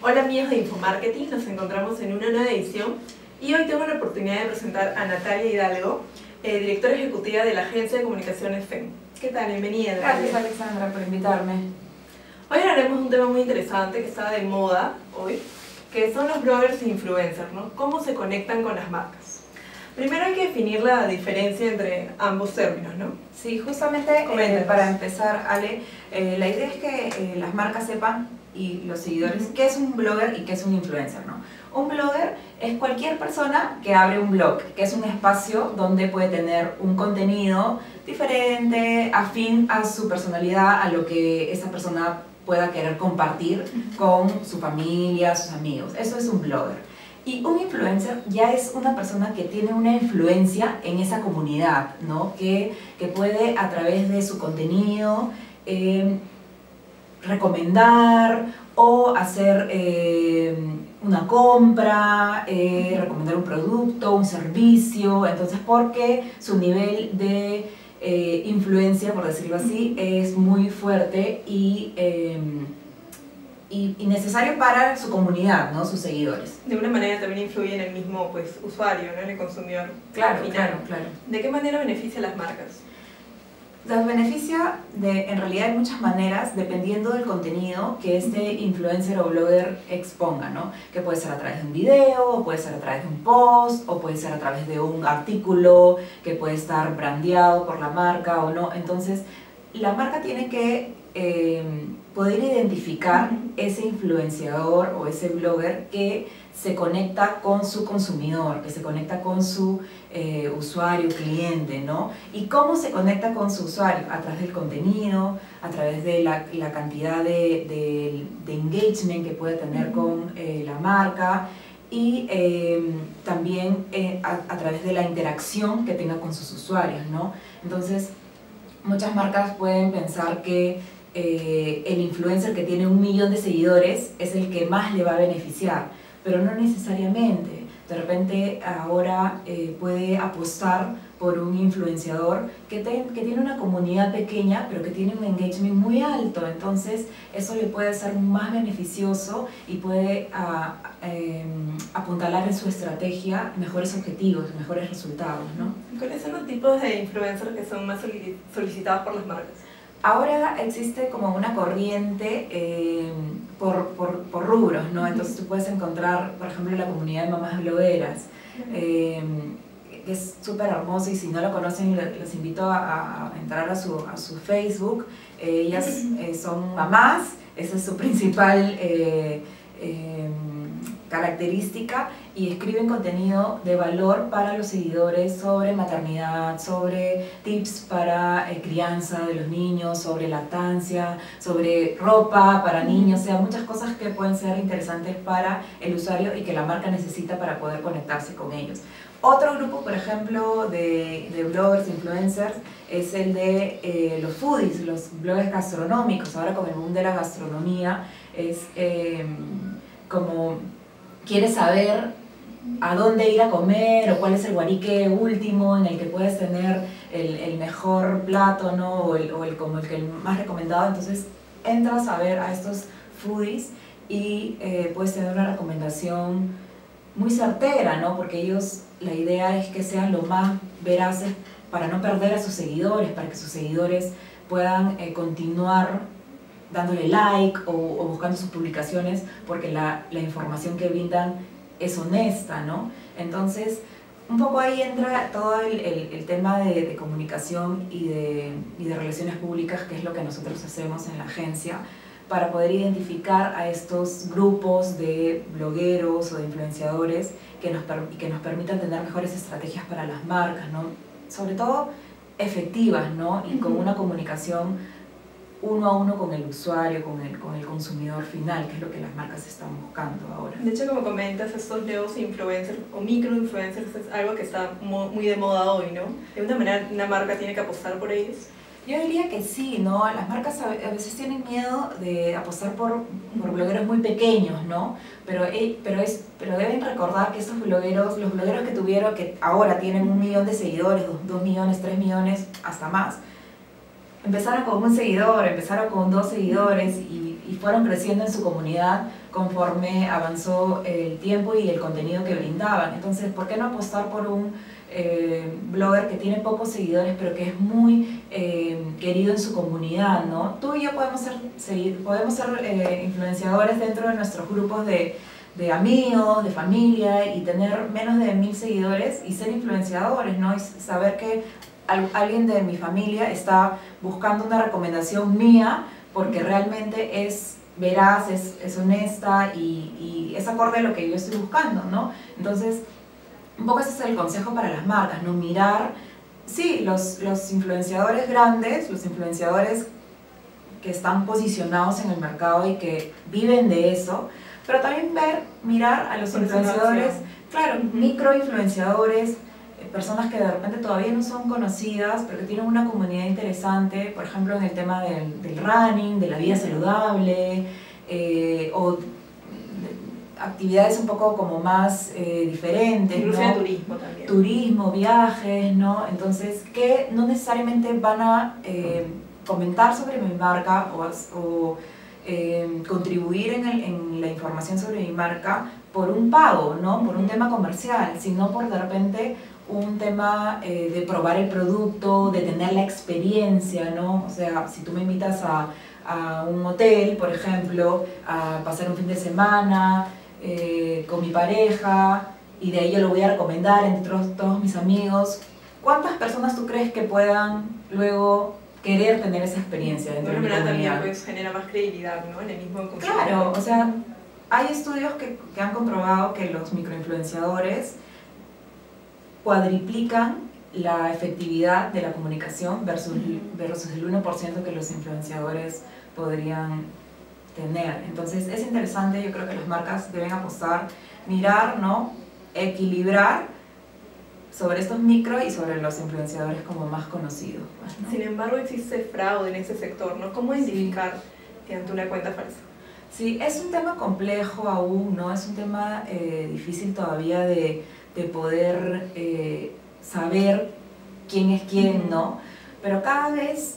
Hola amigos de Infomarketing, nos encontramos en una nueva edición y hoy tengo la oportunidad de presentar a Natalia Hidalgo, directora ejecutiva de la Agencia de Comunicaciones FEM. ¿Qué tal? Bienvenida. Gracias Alexandra por invitarme. Hoy hablaremos de un tema muy interesante que está de moda hoy, que son los bloggers e influencers, ¿no? ¿Cómo se conectan con las marcas? Primero hay que definir la diferencia entre ambos términos, ¿no? Sí, justamente para empezar, Ale, la idea es que las marcas sepan y los seguidores qué es un blogger y qué es un influencer, ¿no? Un blogger es cualquier persona que abre un blog, que es un espacio donde puede tener un contenido diferente, afín a su personalidad, a lo que esa persona pueda querer compartir con su familia, sus amigos. Eso es un blogger. Y un influencer ya es una persona que tiene una influencia en esa comunidad, ¿no? Que puede a través de su contenido recomendar o hacer una compra, recomendar un producto, un servicio. Entonces, porque su nivel de influencia, por decirlo así, es muy fuerte y necesario para su comunidad, ¿no? Sus seguidores. De una manera también influye en el mismo usuario, ¿no? En el consumidor claro, final. Claro. ¿De qué manera beneficia a las marcas? Las beneficia en realidad de muchas maneras, dependiendo del contenido que este influencer o blogger exponga, ¿no? Que puede ser a través de un video, o puede ser a través de un post, o puede ser a través de un artículo que puede estar brandeado por la marca o no. Entonces, la marca tiene que poder identificar ese influenciador o ese blogger que se conecta con su consumidor, que se conecta con su usuario, cliente, ¿no? ¿Y cómo se conecta con su usuario? A través del contenido, a través de la cantidad de engagement que puede tener con la marca y también a través de la interacción que tenga con sus usuarios, ¿no? Entonces, muchas marcas pueden pensar que el influencer que tiene 1 millón de seguidores es el que más le va a beneficiar, pero no necesariamente. De repente ahora puede apostar por un influenciador que tiene una comunidad pequeña, pero que tiene un engagement muy alto. Entonces eso le puede ser más beneficioso y puede apuntalar en su estrategia mejores objetivos, mejores resultados, ¿no? ¿Cuáles son los tipos de influencers que son más solicitados por las marcas? Ahora existe como una corriente por rubros, ¿no? Entonces tú puedes encontrar, por ejemplo, la comunidad de mamás blogueras, que es súper hermosa, y si no lo conocen, los invito a entrar a su Facebook. Ellas son mamás, esa es su principal característica, y escriben contenido de valor para los seguidores sobre maternidad, sobre tips para crianza de los niños, sobre lactancia, sobre ropa para niños, o sea, muchas cosas que pueden ser interesantes para el usuario y que la marca necesita para poder conectarse con ellos. Otro grupo, por ejemplo, de bloggers, influencers, es el de los foodies, los bloggers gastronómicos. Ahora con el boom de la gastronomía es como quieres saber a dónde ir a comer o cuál es el guarique último en el que puedes tener el mejor plato, ¿no? o el más recomendado. Entonces entras a ver a estos foodies y puedes tener una recomendación muy certera, ¿no? Porque ellos, la idea es que sean lo más veraces para no perder a sus seguidores, para que sus seguidores puedan continuar dándole like o buscando sus publicaciones, porque la información que brindan es honesta, ¿no? Entonces, un poco ahí entra todo el tema de comunicación y de relaciones públicas, que es lo que nosotros hacemos en la agencia, para poder identificar a estos grupos de blogueros o de influenciadores que nos permitan tener mejores estrategias para las marcas, ¿no? Sobre todo efectivas, ¿no? Y con una comunicación 1 a 1 con el usuario, con el consumidor final, que es lo que las marcas están buscando ahora. De hecho, como comentas, estos nuevos influencers o microinfluencers es algo que está muy de moda hoy, ¿no? ¿De alguna manera una marca tiene que apostar por ellos? Yo diría que sí, ¿no? Las marcas a veces tienen miedo de apostar por blogueros muy pequeños, ¿no? Pero deben recordar que estos blogueros, los blogueros que tuvieron, que ahora tienen 1 millón de seguidores, 2 millones, 3 millones, hasta más, empezaron con un seguidor, empezaron con 2 seguidores y fueron creciendo en su comunidad conforme avanzó el tiempo y el contenido que brindaban. Entonces, ¿por qué no apostar por un blogger que tiene pocos seguidores pero que es muy querido en su comunidad, ¿no? Tú y yo podemos ser influenciadores dentro de nuestros grupos de amigos, de familia, y tener menos de 1000 seguidores y ser influenciadores, ¿no? Y saber que alguien de mi familia está buscando una recomendación mía porque realmente es veraz, es honesta y es acorde a lo que yo estoy buscando, ¿no? Entonces, un poco ese es el consejo para las marcas, ¿no? Mirar, sí, los influenciadores grandes, los influenciadores que están posicionados en el mercado y que viven de eso, pero también mirar a los influenciadores, claro, microinfluenciadores, personas que de repente todavía no son conocidas, pero que tienen una comunidad interesante, por ejemplo en el tema del running, de la vida saludable, o actividades un poco como más diferentes, incluso ¿no? turismo también. Turismo, viajes, ¿no? Entonces, que no necesariamente van a comentar sobre mi marca o contribuir en la información sobre mi marca por un pago, ¿no? Por un tema comercial, sino por de repente un tema de probar el producto, de tener la experiencia, ¿no? O sea, si tú me invitas a un hotel, por ejemplo, a pasar un fin de semana con mi pareja, y de ahí yo lo voy a recomendar entre todos mis amigos, ¿cuántas personas tú crees que puedan luego querer tener esa experiencia dentro de mi comunidad? También pues genera más credibilidad, ¿no? En el mismo consumidor. Claro, o sea, hay estudios que han comprobado que los microinfluenciadores cuadriplican la efectividad de la comunicación versus el 1% que los influenciadores podrían tener. Entonces es interesante, yo creo que las marcas deben apostar, mirar, ¿no? Equilibrar sobre estos micro y sobre los influenciadores como más conocidos, ¿no? Sin embargo, existe fraude en ese sector, ¿no? ¿Cómo identificar ante una cuenta falsa? Sí, es un tema complejo aún, ¿no? Es un tema difícil todavía de poder saber quién es quién, ¿no? Pero cada vez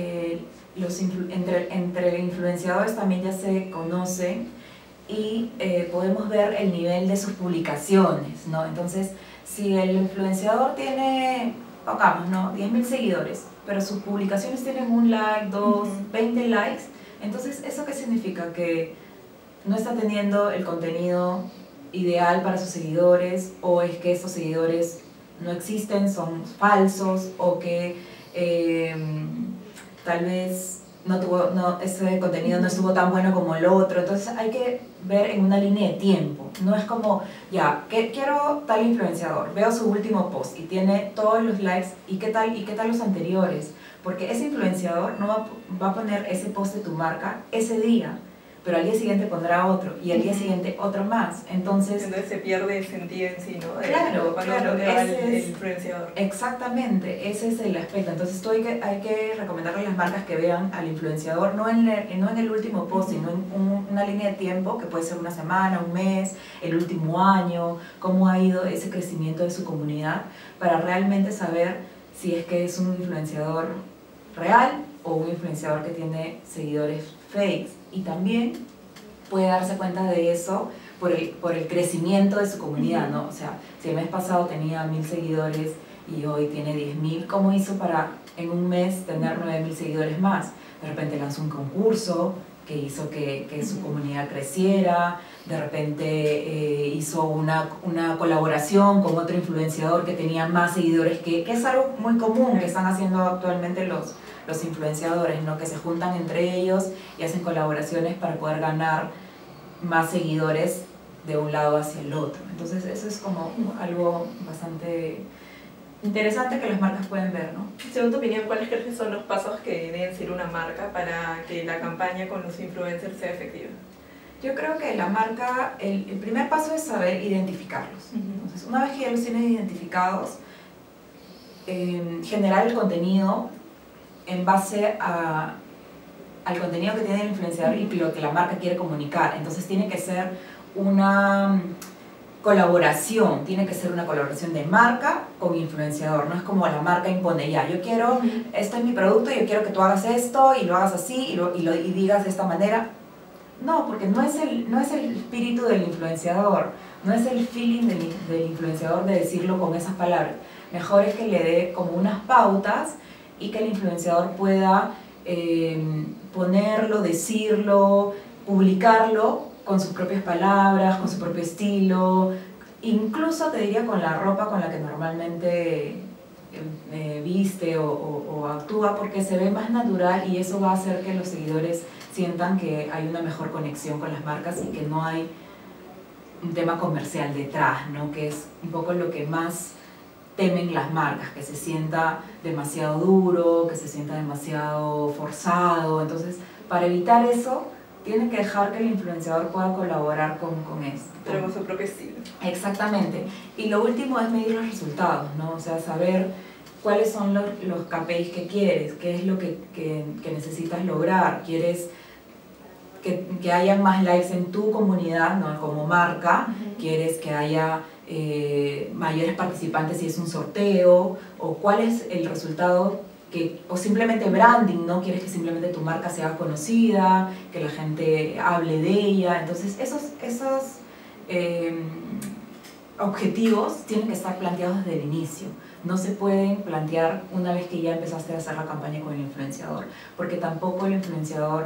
entre influenciadores también ya se conocen y podemos ver el nivel de sus publicaciones, ¿no? Entonces, si el influenciador tiene, pongamos, ¿no? 10.000 seguidores, pero sus publicaciones tienen 1 like, 2, 20 likes, entonces, ¿eso qué significa? Que no está teniendo el contenido ideal para sus seguidores, o es que estos seguidores no existen, son falsos, o que tal vez ese contenido no estuvo tan bueno como el otro. Entonces hay que ver en una línea de tiempo. No es como, ya, quiero tal influenciador, veo su último post y tiene todos los likes, ¿y qué tal los anteriores? Porque ese influenciador no va a poner ese post de tu marca ese día, pero al día siguiente pondrá otro, y al día siguiente otro más. Entonces se pierde el sentido en sí, ¿no? Claro, el influenciador. Exactamente, ese es el aspecto. Entonces hay que recomendarle a las marcas que vean al influenciador no en el último post, sino en una línea de tiempo que puede ser una semana, un mes, el último año, cómo ha ido ese crecimiento de su comunidad, para realmente saber si es que es un influenciador real o un influenciador que tiene seguidores fakes. Y también puede darse cuenta de eso por el crecimiento de su comunidad, ¿no? O sea, si el mes pasado tenía 1000 seguidores y hoy tiene 10.000, ¿cómo hizo para en un mes tener 9000 seguidores más? De repente lanzó un concurso que hizo que su comunidad creciera, de repente hizo una colaboración con otro influenciador que tenía más seguidores, que es algo muy común que están haciendo actualmente los influenciadores, ¿no? Que se juntan entre ellos y hacen colaboraciones para poder ganar más seguidores de un lado hacia el otro. Entonces eso es como algo bastante interesante que las marcas pueden ver, ¿no? Según tu opinión, ¿cuáles crees que son los pasos que deben seguir una marca para que la campaña con los influencers sea efectiva? Yo creo que la marca, el primer paso es saber identificarlos. Entonces, una vez que ya los tienes identificados, generar el contenido en base al contenido que tiene el influenciador y lo que la marca quiere comunicar. Entonces tiene que ser colaboración, tiene que ser una colaboración de marca con influenciador, no es como la marca impone ya, yo quiero, este es mi producto, yo quiero que tú hagas esto y lo hagas así y digas de esta manera. No, porque no es el espíritu del influenciador, no es el feeling del influenciador de decirlo con esas palabras. Mejor es que le dé como unas pautas y que el influenciador pueda ponerlo, decirlo, publicarlo con sus propias palabras, con su propio estilo, incluso te diría con la ropa con la que normalmente viste o actúa, porque se ve más natural y eso va a hacer que los seguidores sientan que hay una mejor conexión con las marcas y que no hay un tema comercial detrás, ¿no? Que es un poco lo que más temen las marcas, que se sienta demasiado duro, que se sienta demasiado forzado. Entonces, para evitar eso, tienen que dejar que el influenciador pueda colaborar con esto. Pero con su propio estilo. Exactamente. Y lo último es medir los resultados, ¿no? O sea, saber cuáles son los KPIs que quieres, qué es lo que necesitas lograr. ¿Quieres que haya más likes en tu comunidad, ¿no? Como marca? ¿Quieres que haya mayores participantes si es un sorteo? ¿O cuál es el resultado? O simplemente branding, ¿no? Quieres que simplemente tu marca sea conocida, que la gente hable de ella. Entonces esos objetivos tienen que estar planteados desde el inicio. No se pueden plantear una vez que ya empezaste a hacer la campaña con el influenciador, porque tampoco el influenciador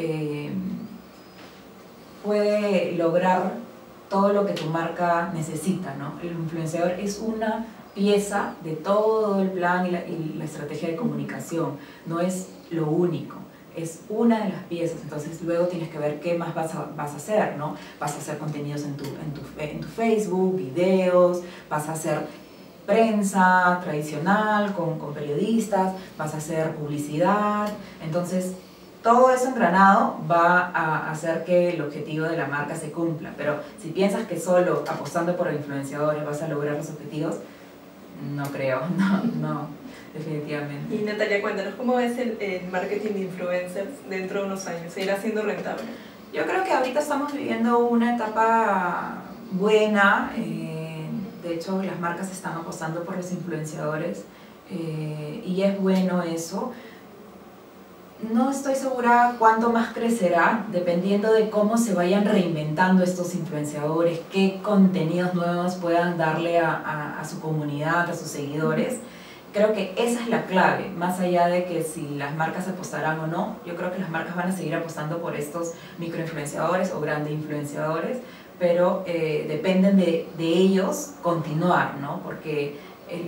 puede lograr todo lo que tu marca necesita, ¿no? El influenciador es una pieza de todo el plan y la estrategia de comunicación, no es lo único, es una de las piezas. Entonces luego tienes que ver qué más vas a hacer, ¿no? Vas a hacer contenidos en tu Facebook, videos, vas a hacer prensa tradicional con periodistas, vas a hacer publicidad. Entonces todo eso engranado va a hacer que el objetivo de la marca se cumpla. Pero si piensas que solo apostando por influenciadores vas a lograr los objetivos, no creo, no, definitivamente. Y Natalia, cuéntanos, ¿cómo ves el marketing de influencers dentro de unos años? ¿Seguirá siendo rentable? Yo creo que ahorita estamos viviendo una etapa buena. De hecho, las marcas están apostando por los influenciadores y es bueno eso. No estoy segura cuánto más crecerá, dependiendo de cómo se vayan reinventando estos influenciadores, qué contenidos nuevos puedan darle a su comunidad, a sus seguidores. Creo que esa es la clave, más allá de que si las marcas apostarán o no. Yo creo que las marcas van a seguir apostando por estos microinfluenciadores o grandes influenciadores, pero dependen de ellos continuar, ¿no? Porque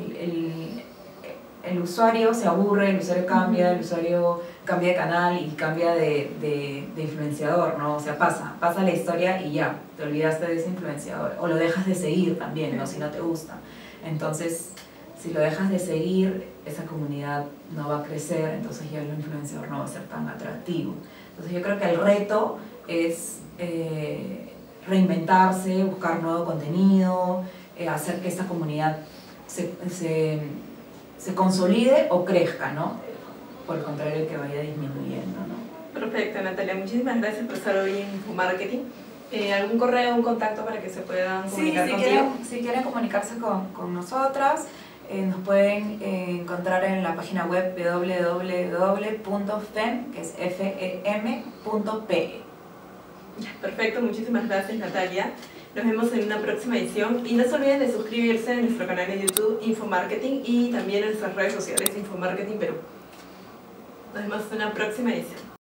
el usuario se aburre, el usuario cambia, el usuario cambia de canal y cambia de influenciador, ¿no? O sea, pasa la historia y ya, te olvidaste de ese influenciador. O lo dejas de seguir también, ¿no? Si no te gusta. Entonces, si lo dejas de seguir, esa comunidad no va a crecer, entonces ya el influenciador no va a ser tan atractivo. Entonces yo creo que el reto es reinventarse, buscar nuevo contenido, hacer que esta comunidad se consolide o crezca, ¿no? Por el contrario, que vaya disminuyendo, ¿no? Perfecto, Natalia. Muchísimas gracias por estar hoy en Infomarketing. ¿Algún correo, un contacto para que se puedan comunicar contigo? Si quieren comunicarse con nosotras, nos pueden encontrar en la página web www.fem, que es fem.pe. Perfecto, muchísimas gracias, Natalia. Nos vemos en una próxima edición y no se olviden de suscribirse a nuestro canal de YouTube Infomarketing y también en nuestras redes sociales Infomarketing Perú. Nos vemos en una próxima edición.